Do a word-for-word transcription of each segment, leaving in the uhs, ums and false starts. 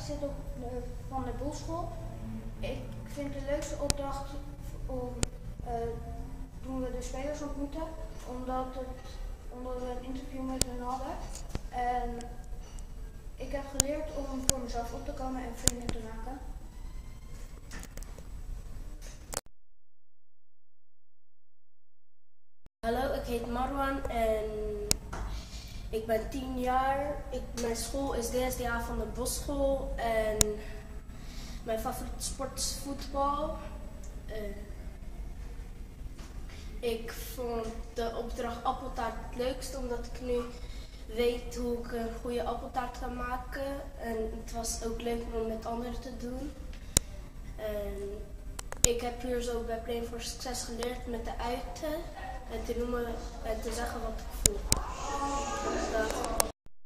zit op de Van der Boelschool. Ik vind de leukste opdracht om, uh, toen we de spelers ontmoeten, omdat, het, omdat we een interview met hen hadden. En ik heb geleerd om voor mezelf op te komen en vrienden te maken. Hallo, ik heet Marwan en ik ben tien jaar. Ik, mijn school is D S D A van der Boelschool en mijn favoriete sport is voetbal. Uh, ik vond de opdracht appeltaart het leukste omdat ik nu weet hoe ik een goede appeltaart kan maken. En het was ook leuk om met anderen te doen. En ik heb hier zo bij Playing for Success geleerd met de uiten en te noemen en te zeggen wat ik voel. Dat.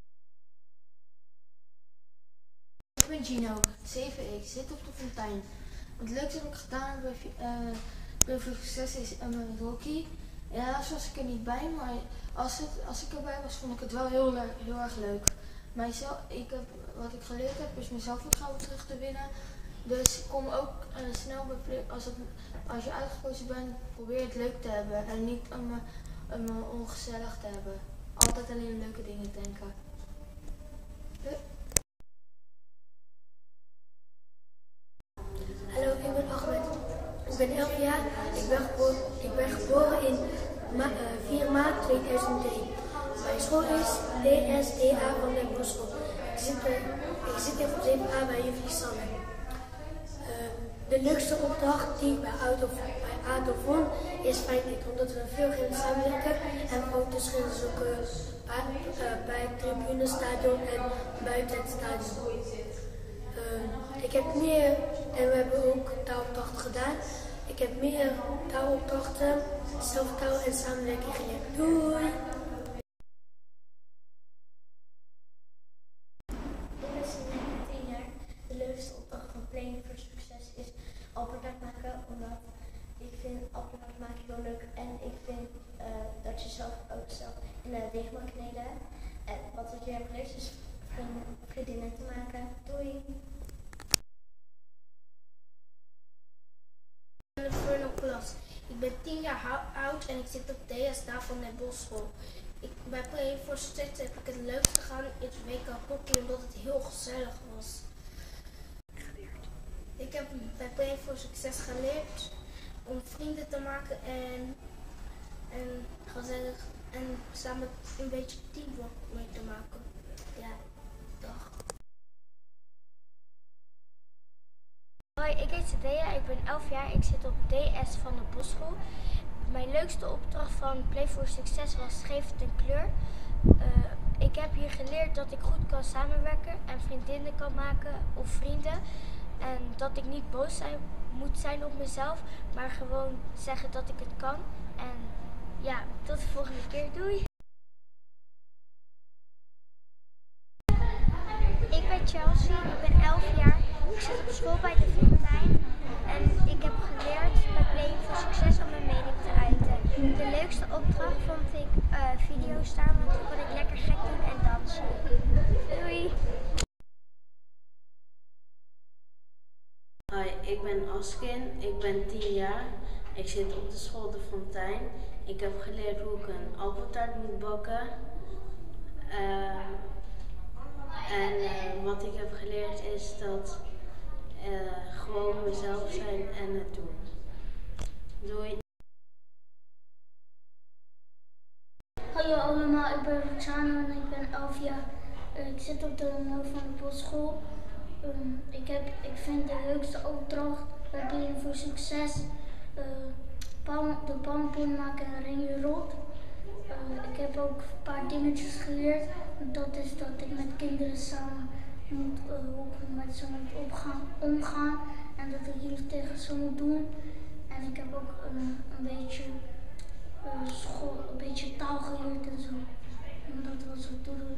Ik ben Gino, zeven, ik zit op de fontein. Het leukste wat ik gedaan heb bij uh, Play for Success is uh, met hockey. Helaas was ik er niet bij, maar als, het, als ik erbij was, vond ik het wel heel, heel erg leuk. Mijzelf, ik heb, wat ik geleerd heb, is mijn zelfvertrouwen terug te winnen. Dus kom ook uh, snel bij Play, als, het, als je uitgekozen bent, probeer het leuk te hebben en niet om, um, um, ongezellig te hebben. Altijd alleen leuke dingen denken. Uh. Hallo, ik ben Ahmed. Ik ben elf jaar. Ik ben geboren, ik ben geboren in ma uh, vier maart tweeduizend drie. Mijn school is D S D A van der Boelschool. Ik zit, uh, ik zit in groep zeven A bij juffrouw Sanne. Uh, de leukste opdracht die ik bij ADO vond is feitelijk omdat we veel gingen samenwerken en foto's gingen zoeken uh, bij het tribunestadion en buiten het stadion. Uh, ik heb meer, en we hebben ook taalopdrachten gedaan, ik heb meer taalopdrachten, zelftaal en samenwerking geleerd. Doei! Ik ben Sinne, tien jaar. De leukste opdracht van Playing for Success is appeltaart maken, omdat ik vind appeltaart maken heel leuk en ik vind uh, dat je zelf ook zelf in een deeg mag kneden. En wat ik hier heb geleerd is vrienden, vriendinnen te maken. Doei! Ik ben tien jaar oud en ik zit op D S D A van der Boelschool. Ik, bij Play for Success heb ik het leukste gedaan in het W K hockey omdat het heel gezellig was. Ik heb bij Play for Success geleerd om vrienden te maken en, en gezellig en samen een beetje teamwork mee te maken. Ja, dag. Hoi, ik heet Cedea, ik ben elf jaar, ik zit op D S van der Boelschool. Mijn leukste opdracht van Play for Success was geef het een kleur. Uh, ik heb hier geleerd dat ik goed kan samenwerken en vriendinnen kan maken of vrienden. En dat ik niet boos zijn, moet zijn op mezelf, maar gewoon zeggen dat ik het kan. En ja, tot de volgende keer, doei! Ik ben Chelsea, ik ben elf jaar. Ik zit op school bij de Fontein en ik heb geleerd bij Playing for Success om mijn mening te uiten. De leukste opdracht vond ik uh, video's staan, want toen kon ik lekker gek doen en dansen. Doei! Hoi, ik ben Askin, ik ben tien jaar. Ik zit op de school De Fontein. Ik heb geleerd hoe ik een appeltaart moet bakken. Uh, en uh, wat ik heb geleerd is dat uh, gewoon mezelf zijn en het doen. Doei! Hallo allemaal, ik ben Roxana en ik ben elf jaar. Uh, ik zit op de Noord van de Boelschool. Um, ik, heb, ik vind de leukste opdracht bij Playing for Success uh, palm, de palmpoen maken en ringen rot. Uh, ik heb ook een paar dingetjes geleerd. Dat is dat ik met kinderen samen moet, uh, hoe ik met ze moet opgaan, omgaan en dat ik lief tegen ze moet doen. En ik heb ook uh, een beetje uh, school, een beetje taal geleerd en zo. En dat was het doel.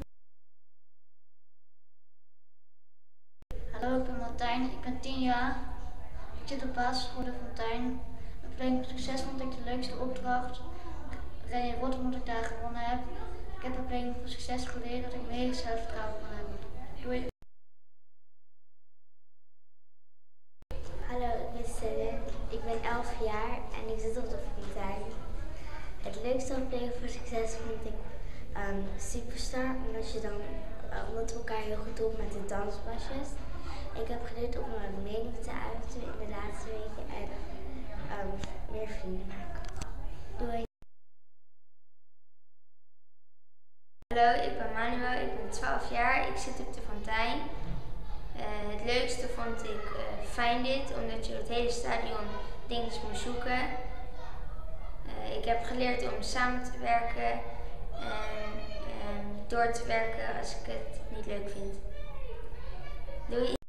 Hallo, ik ben Martijn, ik ben tien jaar. Ik zit op basisschool De Fontein. Met Playing for Success vond ik de leukste opdracht. Rennen rot omdat ik daar gewonnen heb. Ik heb bij Playing for Success geleerd dat ik meer zelfvertrouwen kan hebben. Doei! jaar en ik zit op de fontein. Het leukste op Play voor Succes vond ik um, Superstar, omdat, je dan, uh, omdat we elkaar heel goed doen met de danspasjes. Ik heb geleerd om mijn mening te uiten in de laatste weken en um, meer vrienden maken. Doei! Hallo, ik ben Manuel, ik ben twaalf jaar, ik zit op de fontein. Uh, het leukste vond ik uh, Find It, omdat je het hele stadion dingen moet zoeken. Uh, ik heb geleerd om samen te werken en uh, door te werken als ik het niet leuk vind. Doei!